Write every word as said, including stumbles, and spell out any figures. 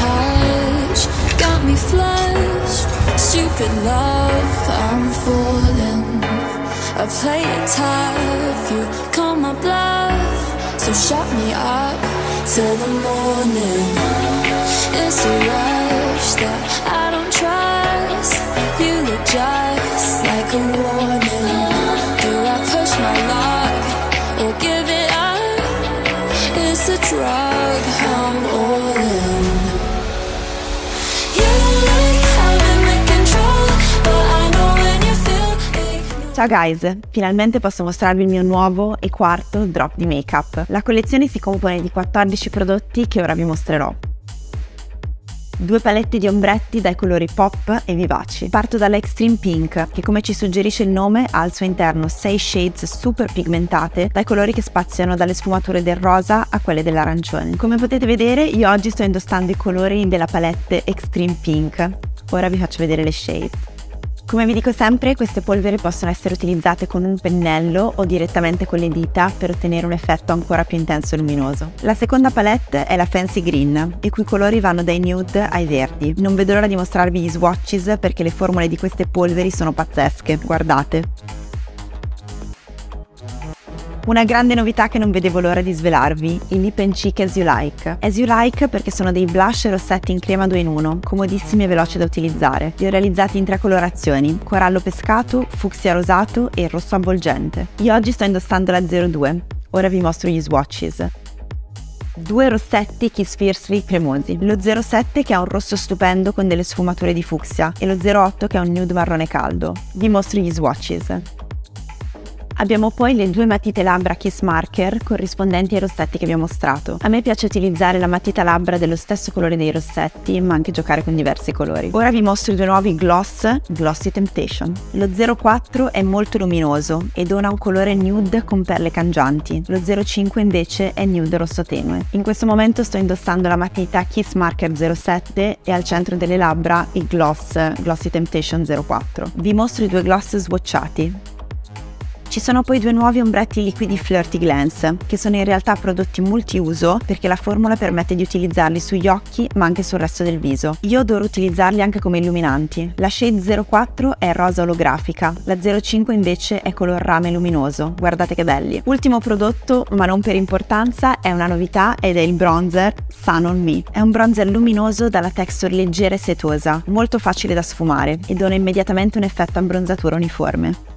touch got me flushed. Stupid love, I'm falling. I play it tough, you call my bluff, so shut me up till the morning. It's a rush that I don't trust. You look just like a warning. Do I push my luck or give it up? It's a drug I'm all in. You like having the control, but I know when you feel. Ciao guys, finalmente posso mostrarvi il mio nuovo e quarto drop di make-up. La collezione si compone di quattordici prodotti che ora vi mostrerò. Due palette di ombretti dai colori pop e vivaci. Parto dalla Extreme Pink, che come ci suggerisce il nome ha al suo interno sei shades super pigmentate dai colori che spaziano dalle sfumature del rosa a quelle dell'arancione. Come potete vedere io oggi sto indossando i colori della palette Extreme Pink. Ora vi faccio vedere le shade. Come vi dico sempre, queste polveri possono essere utilizzate con un pennello o direttamente con le dita per ottenere un effetto ancora più intenso e luminoso. La seconda palette è la Fancy Green, i cui colori vanno dai nude ai verdi. Non vedo l'ora di mostrarvi gli swatches perché le formule di queste polveri sono pazzesche, guardate. Una grande novità che non vedevo l'ora di svelarvi, i Lip and Cheek As You Like. As You Like perché sono dei blush e rossetti in crema due in uno, comodissimi e veloci da utilizzare. Li ho realizzati in tre colorazioni, corallo pescato, fucsia rosato e rosso avvolgente. Io oggi sto indossando la zero due, ora vi mostro gli swatches. Due rossetti Kiss Fiercely cremosi, lo zero sette che ha un rosso stupendo con delle sfumature di fucsia e lo zero otto che ha un nude marrone caldo. Vi mostro gli swatches. Abbiamo poi le due matite labbra Kiss Marker corrispondenti ai rossetti che vi ho mostrato. A me piace utilizzare la matita labbra dello stesso colore dei rossetti, ma anche giocare con diversi colori. Ora vi mostro i due nuovi gloss Glossy Temptation. Lo zero quattro è molto luminoso e dona un colore nude con perle cangianti. Lo zero cinque invece è nude rosso tenue. In questo momento sto indossando la matita Kiss Marker zero sette e al centro delle labbra il gloss Glossy Temptation zero quattro. Vi mostro i due gloss swatchati. Ci sono poi due nuovi ombretti liquidi Flirty Glance, che sono in realtà prodotti multiuso perché la formula permette di utilizzarli sugli occhi ma anche sul resto del viso. Io adoro utilizzarli anche come illuminanti. La shade zero quattro è rosa olografica, la zero cinque invece è color rame luminoso, guardate che belli. Ultimo prodotto, ma non per importanza, è una novità ed è il bronzer Sun On Me. È un bronzer luminoso dalla texture leggera e setosa, molto facile da sfumare e dona immediatamente un effetto abbronzatura uniforme.